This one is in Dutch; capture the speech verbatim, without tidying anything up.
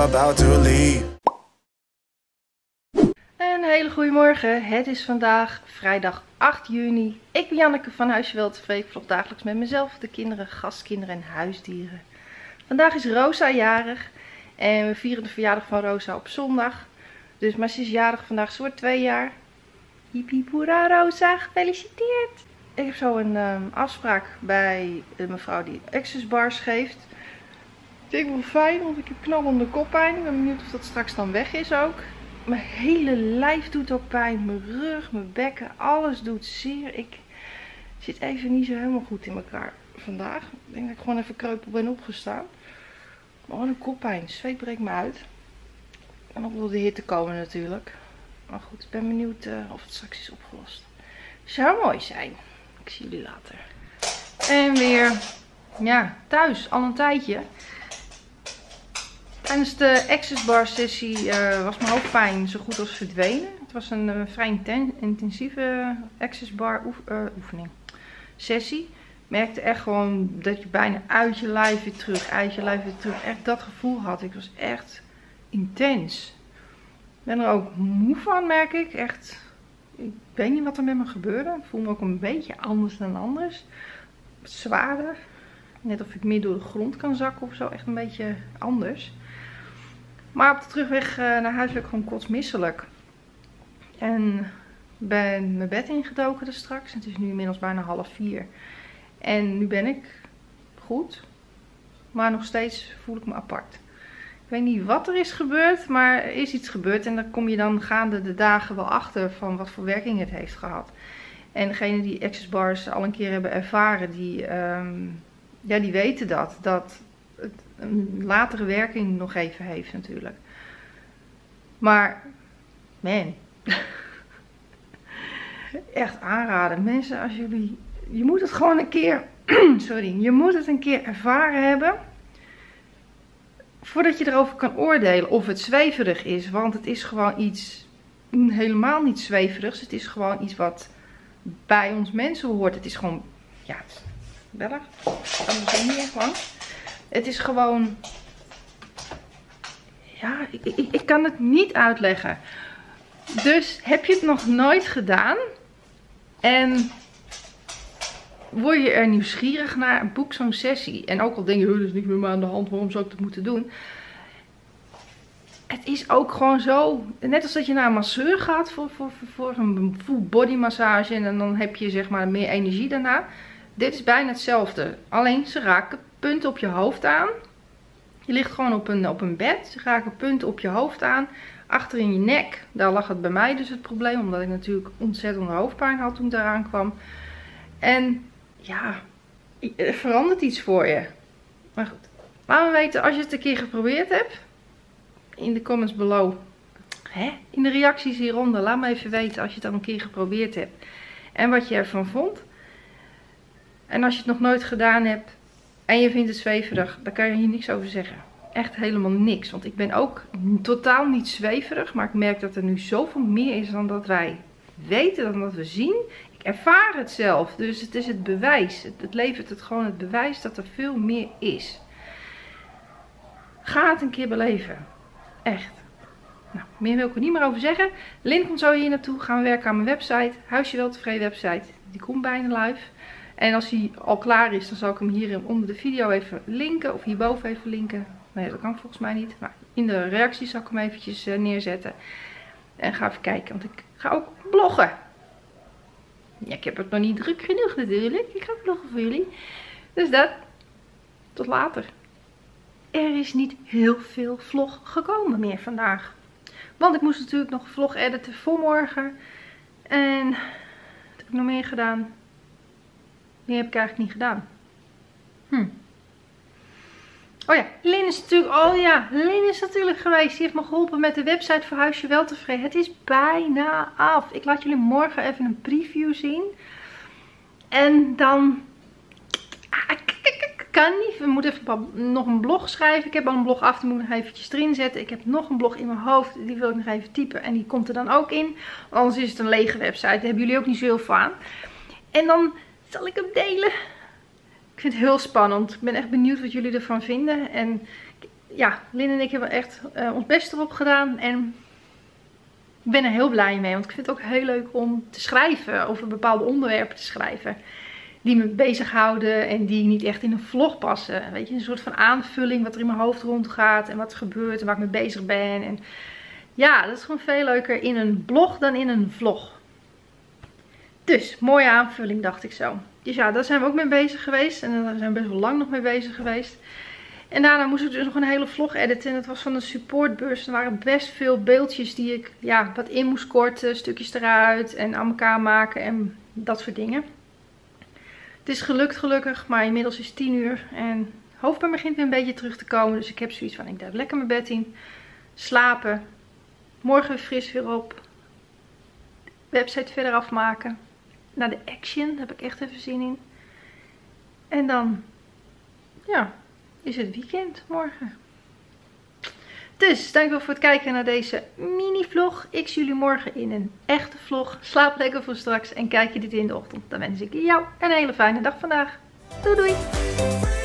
about to leave. Een hele goede morgen. Het is vandaag vrijdag acht juni. Ik ben Janneke van Huisje Wel Tevreden. Ik vlog dagelijks met mezelf, de kinderen, gastkinderen en huisdieren. Vandaag is Rosa jarig. En we vieren de verjaardag van Rosa op zondag. Dus, maar ze is jarig vandaag. Ze wordt twee jaar. Hiep hiep hoera Rosa, gefeliciteerd. Ik heb zo een um, afspraak bij de mevrouw die Access Bars geeft. Ik vind het wel fijn, want ik heb knallende koppijn. Ik ben benieuwd of dat straks dan weg is ook. Mijn hele lijf doet ook pijn. Mijn rug, mijn bekken, alles doet zeer. Ik zit even niet zo helemaal goed in elkaar vandaag. Ik denk dat ik gewoon even kreupel ben opgestaan. Maar wat een koppijn. Zweet breekt me uit. En op wil de hitte komen natuurlijk. Maar goed, ik ben benieuwd uh, of het straks is opgelost. Zou mooi zijn. Ik zie jullie later. En weer, ja, thuis. Al een tijdje. Tijdens de Access Bar sessie uh, was mijn hoofdpijn zo goed als verdwenen. Het was een uh, vrij inten intensieve Access Bar oef uh, oefening. Sessie. Ik merkte echt gewoon dat je bijna uit je lijf weer terug, uit je lijf weer terug. Echt dat gevoel had. Ik was echt intens. Ik ben er ook moe van, merk ik. Echt, ik weet niet wat er met me gebeurde. Ik voel me ook een beetje anders dan anders. Zwaarder. Net of ik meer door de grond kan zakken of zo. Echt een beetje anders. Maar op de terugweg naar huis werd ik gewoon kotsmisselijk. En ben mijn bed ingedoken er straks. Het is nu inmiddels bijna half vier. En nu ben ik goed. Maar nog steeds voel ik me apart. Ik weet niet wat er is gebeurd, maar er is iets gebeurd. En daar kom je dan gaande de dagen wel achter van wat voor werking het heeft gehad. En degenen die Access Bars al een keer hebben ervaren, die, um, ja, die weten dat. Dat het een latere werking nog even heeft natuurlijk. Maar, man. Echt aanraden. Mensen, als jullie... Je moet het gewoon een keer... sorry. Je moet het een keer ervaren hebben. Voordat je erover kan oordelen of het zweverig is. Want het is gewoon iets... helemaal niet zweverigs. Het is gewoon iets wat bij ons mensen hoort. Het is gewoon... Ja, het is... Bella? Anders ook niet echt langs. Het is gewoon... Ja, ik, ik, ik kan het niet uitleggen. Dus heb je het nog nooit gedaan? En word je er nieuwsgierig naar? Boek zo'n sessie. En ook al denk je, dat is niet meer aan de hand. Waarom zou ik dat moeten doen? Het is ook gewoon zo. Net als dat je naar een masseur gaat voor, voor, voor een full body massage. En dan heb je zeg maar meer energie daarna. Dit is bijna hetzelfde. Alleen ze raken punten op je hoofd aan. Je ligt gewoon op een, op een bed. Ze raken punten op je hoofd aan. Achter in je nek. Daar lag het bij mij dus het probleem. Omdat ik natuurlijk ontzettende hoofdpijn had toen ik daaraan kwam. En ja, er verandert iets voor je. Maar goed. Laat me weten als je het een keer geprobeerd hebt. In de comments below. Hè? In de reacties hieronder. Laat me even weten als je het al een keer geprobeerd hebt. En wat je ervan vond. En als je het nog nooit gedaan hebt en je vindt het zweverig, dan kan je hier niks over zeggen. Echt helemaal niks. Want ik ben ook totaal niet zweverig, maar ik merk dat er nu zoveel meer is dan dat wij weten, dan dat we zien. Ik ervaar het zelf, dus het is het bewijs. Het, het levert het gewoon het bewijs dat er veel meer is. Ga het een keer beleven. Echt. Nou, meer wil ik er niet meer over zeggen. Link komt zo hier naartoe. Gaan we werken aan mijn website. Huisje Wel Tevreden website. Die komt bijna live. En als hij al klaar is, dan zal ik hem hier onder de video even linken. Of hierboven even linken. Nee, dat kan volgens mij niet. Maar in de reacties zal ik hem eventjes neerzetten. En ga even kijken. Want ik ga ook bloggen. Ja, ik heb het nog niet druk genoeg natuurlijk. Ik ga bloggen voor jullie. Dus dat. Tot later. Er is niet heel veel vlog gekomen meer vandaag. Want ik moest natuurlijk nog een vlog editen voor morgen. En wat heb ik nog meer gedaan? Die heb ik eigenlijk niet gedaan. Hm. Oh ja, Lin is natuurlijk, oh ja, Lin is natuurlijk geweest. Die heeft me geholpen met de website voor Huisje Wel Tevreden. Het is bijna af. Ik laat jullie morgen even een preview zien. En dan... Ah, kan niet. We moeten even nog een blog schrijven. Ik heb al een blog af, die moet ik nog eventjes erin zetten. Ik heb nog een blog in mijn hoofd. Die wil ik nog even typen. En die komt er dan ook in. Anders is het een lege website. Daar hebben jullie ook niet zo heel veel aan. En dan zal ik hem delen. Ik vind het heel spannend. Ik ben echt benieuwd wat jullie ervan vinden. En ja, Lin en ik hebben echt uh, ons best erop gedaan. En ik ben er heel blij mee. Want ik vind het ook heel leuk om te schrijven. Over bepaalde onderwerpen te schrijven. Die me bezighouden en die niet echt in een vlog passen. Weet je, een soort van aanvulling wat er in mijn hoofd rondgaat. En wat er gebeurt en waar ik mee bezig ben. En ja, dat is gewoon veel leuker in een blog dan in een vlog. Dus, mooie aanvulling dacht ik zo. Dus ja, daar zijn we ook mee bezig geweest. En daar zijn we best wel lang nog mee bezig geweest. En daarna moest ik dus nog een hele vlog editen. En dat was van een supportbus. Er waren best veel beeldjes die ik ja, wat in moest korten. Stukjes eruit en aan elkaar maken en dat soort dingen. Het is gelukt gelukkig, maar inmiddels is het tien uur. En hoofdpijn begint weer een beetje terug te komen. Dus ik heb zoiets van, ik duik lekker mijn bed in. Slapen. Morgen weer fris weer op. Website verder afmaken. Naar de Action, daar heb ik echt even zin in. En dan, ja, is het weekend morgen. Dus, dankjewel voor het kijken naar deze mini vlog. Ik zie jullie morgen in een echte vlog. Slaap lekker voor straks en kijk je dit in de ochtend. Dan wens ik jou een hele fijne dag vandaag. Doei doei!